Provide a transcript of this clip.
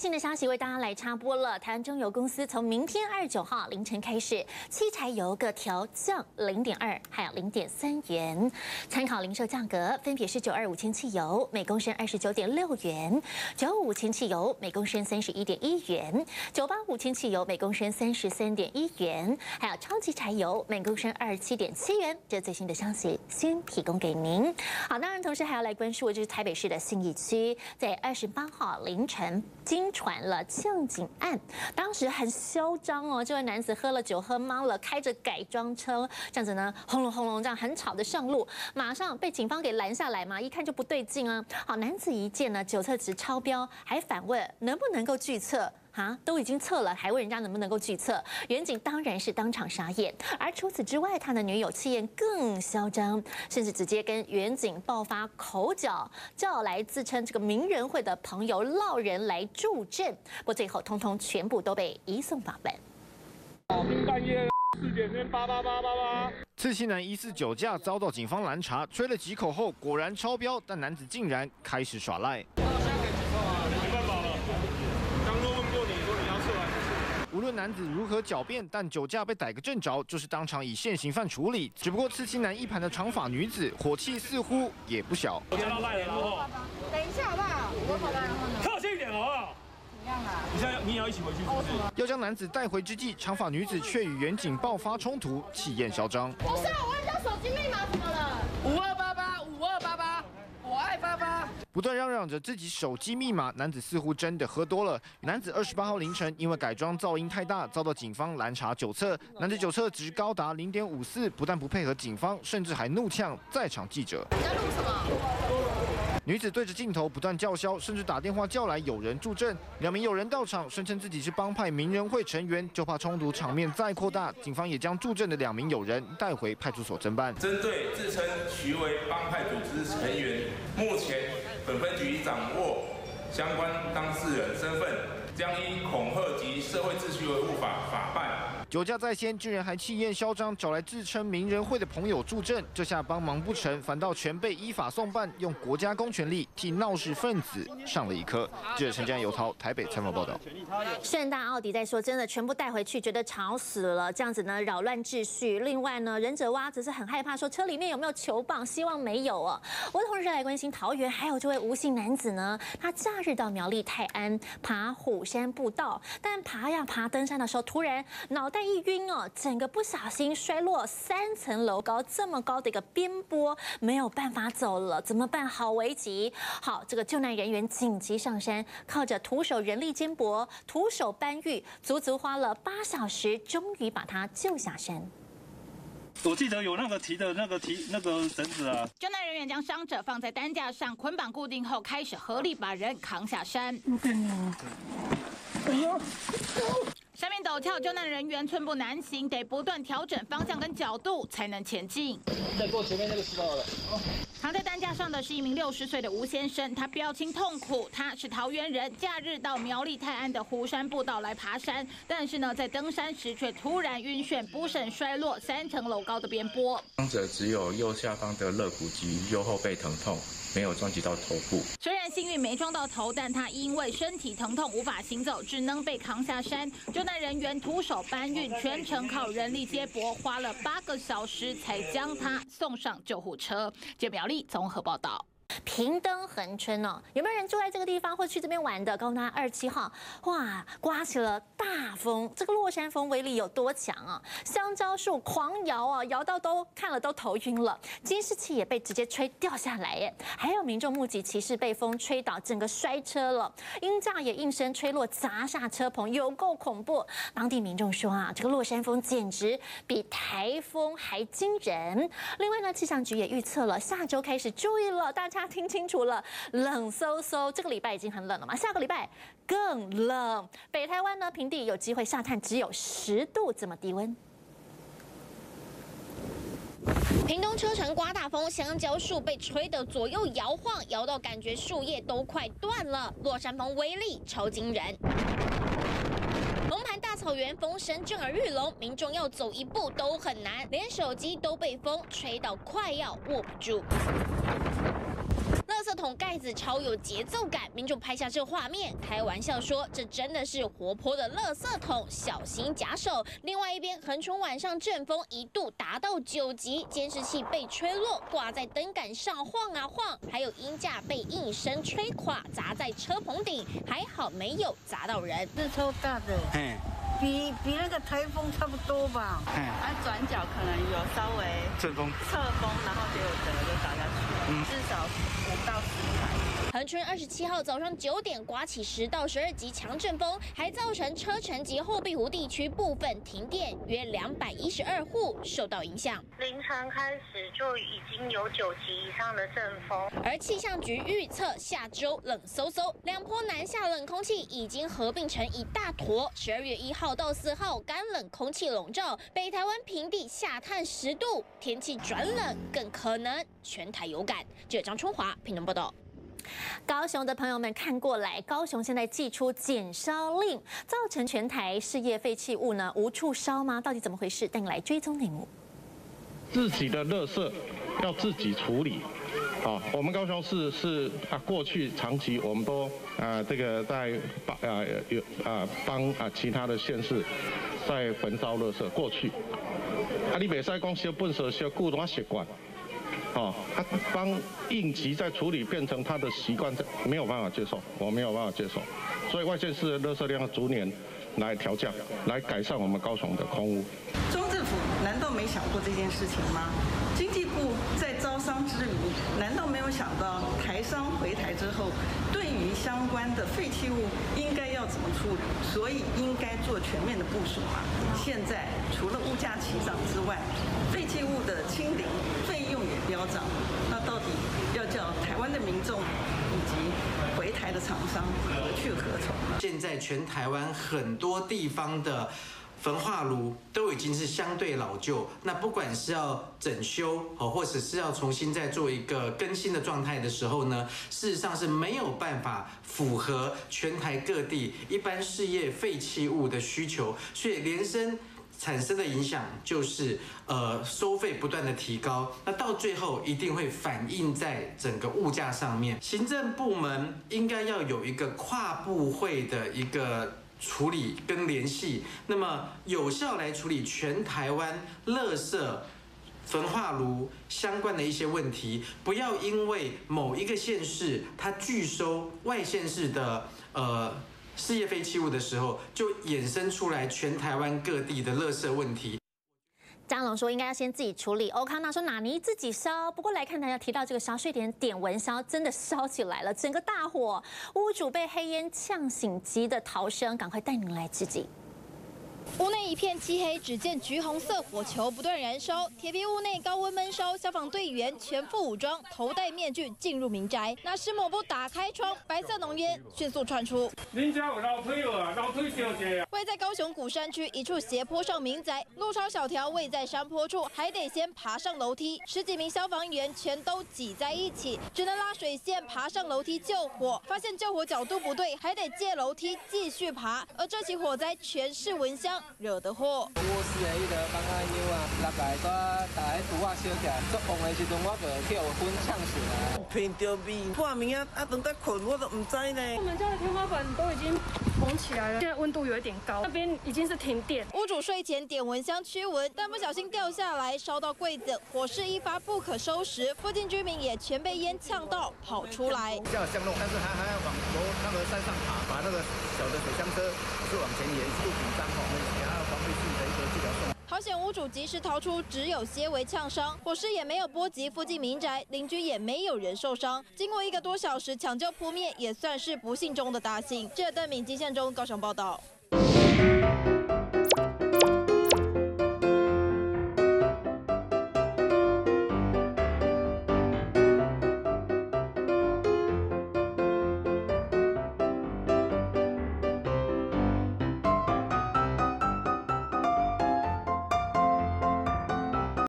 新的消息为大家来插播了。台湾中油公司从明天29号凌晨开始，汽柴油各调降0.2还有0.3元，参考零售价格分别是925轻汽油每公升29.6元，955轻汽油每公升31.1元，985轻汽油每公升33.1元，还有超级柴油每公升27.7元。这最新的消息先提供给您。好，当然同时还要来关注的就是台北市的信义区，在28号凌晨惊传了呛警案，当时很嚣张哦，这位男子喝了酒喝懵了，开着改装车，这样子呢轰隆轰隆这样很吵的上路，马上被警方给拦下来嘛，一看就不对劲啊。好，男子一见呢酒测值超标，还反问能不能够拒测。都已经测了，还问人家能不能够拒测？远警当然是当场傻眼。而除此之外，他的女友气焰更嚣张，甚至直接跟远警爆发口角，叫来自称这个名人会的朋友落人来助阵。不过最后，通通全部都被移送法办。 半夜4点跟88888。 刺青男疑似酒驾遭到警方拦查，吹了几口后果然超标，但男子竟然开始耍赖。无论男子如何狡辩，但酒驾被逮个正着，就是当场以现行犯处理。只不过刺青男一旁的长发女子火气似乎也不小。 我到赖了，然后等一下好不好？我跑然后呢？ 靠近一点好不好？ 怎么样啊？ 你也要一起回去是不是？ 要将男子带回之际，长发女子却与远警爆发冲突，气焰嚣张。 不是，我问一下手机密码怎么了？5288，我爱88。 不断嚷嚷着自己手机密码，男子似乎真的喝多了。男子28号凌晨因为改装噪音太大，遭到警方拦查酒测。男子酒测值高达0.54，不但不配合警方，甚至还怒呛在场记者。 你在录什么？ 女子对着镜头不断叫嚣，甚至打电话叫来友人助阵。2名友人到场，声称自己是帮派名人会成员，就怕冲突场面再扩大，警方也将助阵的2名友人带回派出所侦办。 针对自称徐为帮派组织成员，目前本分局已掌握相关当事人身份，将依恐吓及社会秩序维护法法办。 酒驾在先，居然还气焰嚣张，找来自称名人会的朋友助阵，这下帮忙不成，反倒全被依法送办，用国家公权力替闹事分子上了一课。记者陈江、游涛台北采访报道。 盛大奥迪在说，真的全部带回去，觉得吵死了，这样子呢扰乱秩序。另外呢，忍者蛙则是很害怕，说车里面有没有球棒，希望没有哦。我同时来关心桃园，还有这位吴姓男子呢，他假日到苗栗泰安爬虎山步道，但爬呀爬登山的时候，突然脑袋一晕哦，整个不小心摔落3层楼高这么高的一个边坡，没有办法走了，怎么办？好危急！好，这个救难人员紧急上山，靠着徒手人力肩膊、徒手搬运，足足花了8小时，终于把他救下山。 我记得有那个提绳子啊。 救难人员将伤者放在担架上捆绑固定后，开始合力把人扛下山。山面陡峭，救难人员寸步难行，得不断调整方向跟角度才能前进。 再过前面那个石头了。 躺在担架上的是一名60岁的吴先生，他表情痛苦。他是桃园人，假日到苗栗泰安的湖山步道来爬山，但是呢，在登山时却突然晕眩，不慎摔落3层楼高的边坡。 伤者只有右下方的肋骨及右后背疼痛，没有撞击到头部。 虽然幸运没撞到头，但他因为身体疼痛无法行走，只能被扛下山。救难人员徒手搬运，全程靠人力接驳，花了8个小时才将他送上救护车。记者苗栗综合报道。 屏灯恒春哦，有没有人住在这个地方或去这边玩的？告诉大家27号，哇，刮起了大风，这个落山风威力有多强啊？香蕉树狂摇啊，摇到看了都头晕了，监视器也被直接吹掉下来耶。还有民众目击骑士被风吹倒，整个摔车了，鹰架也应声吹落，砸下车棚，有够恐怖。当地民众说啊，这个落山风简直比台风还惊人。另外呢，气象局也预测了，下周开始注意了，大家听清楚了，冷飕飕，这个礼拜已经很冷了嘛，下个礼拜更冷。北台湾呢，平地有机会下探只有10度这么低温。屏东车城刮大风，香蕉树被吹得左右摇晃，摇到感觉树叶都快断了。落山风威力超惊人。龙盘大草原风声震耳欲聋，民众要走一步都很难，连手机都被风吹到快要握不住。垃圾圾桶盖子超有节奏感，民众拍下这画面，开玩笑说这真的是活泼的垃圾桶，小心夹手。另外一边，恒春晚上阵风一度达到9级，监视器被吹落，挂在灯杆上晃啊晃，还有鹰架被应声吹垮，砸在车棚顶，还好没有砸到人。 是超大的，比那个台风差不多吧。 转角可能有稍微侧风，然后就整个就打下去，至少5到10台。 恒春27号早上9点刮起10到12级强阵风，还造成车城及后壁湖地区部分停电，约212户受到影响。 凌晨开始就已经有9级以上的阵风， 而气象局预测下周冷飕飕，2波南下冷空气已经合并成一大坨。12月1号到4号干冷空气笼罩，北台湾平地下探10度，天气转冷，更可能全台有感。记者张春华屏东报道。 高雄的朋友们看过来，高雄现在祭出减烧令，造成全台事业废弃物呢无处烧吗？到底怎么回事？带你来追踪内幕。 自己的垃圾要自己处理。我们高雄市是过去长期我们都这个在帮其他的县市在焚烧垃圾。过去你袂使讲烧粪扫烧久都习惯。他帮应急在处理变成他的习惯，没有办法接受，我没有办法接受，所以外县市的垃圾量要逐年来调降，来改善我们高雄的空污。 中政府难道没想过这件事情吗？经济部在招商之余，难道没有想到台商回台之后，对于相关的废弃物应该要怎么处理？所以应该做全面的部署嘛。现在除了物价齐涨之外，废弃物的清理费用也飙涨，那到底要叫台湾的民众以及回台的厂商何去何从？ 现在全台湾很多地方的焚化炉都已经是相对老旧，那不管是要整修或者是要重新再做一个更新的状态的时候呢，事实上是没有办法符合全台各地一般事业废弃物的需求，所以连生产生的影响就是收费不断的提高，那到最后一定会反映在整个物价上面。行政部门应该要有一个跨部会的一个处理跟联系，那么有效来处理全台湾垃圾、焚化炉相关的一些问题，不要因为某一个县市它拒收外县市的事业废弃物的时候，就衍生出来全台湾各地的垃圾问题。 张龙说应该要先自己处理，欧康纳说哪尼自己烧。不过来看大家提到这个小睡点蚊香真的烧起来了，整个大火，屋主被黑烟呛醒，急的逃生，赶快带您来直击。 屋内一片漆黑，只见橘红色火球不断燃烧，铁皮屋内高温闷烧，消防队员全副武装，头戴面具进入民宅。那施某部打开窗，白色浓烟迅速窜出。 您家有楼梯啊？楼梯小姐啊！ 位在高雄古山区一处斜坡上民宅，路超小条位在山坡处，还得先爬上楼梯。10几名消防员全都挤在一起，只能拉水线爬上楼梯救火。发现救火角度不对，还得借楼梯继续爬。而这起火灾全是蚊香惹的祸。 我是迄个放啊妞啊，落来我大家拄啊烧起来，做旺的时阵我就去有烟呛醒啊。 闻到味，半暝等在困我都唔知呢。 我们家的天花板都已经红起来了，现在温度有一点高，那边已经是停电。 屋主睡前点蚊香驱蚊，但不小心掉下来，烧到柜子，火势一发不可收拾。附近居民也全被烟呛到，跑出来。 比较巷弄，但是还要往楼那个山上爬，把那个小的水箱车是往前延，不紧张我们给他防卫性的一个治疗送。 好险屋主及时逃出，只有些微呛伤，火势也没有波及附近民宅，邻居也没有人受伤。经过1个多小时抢救扑灭，也算是不幸中的大幸。记者邓敏基线中高雄报道。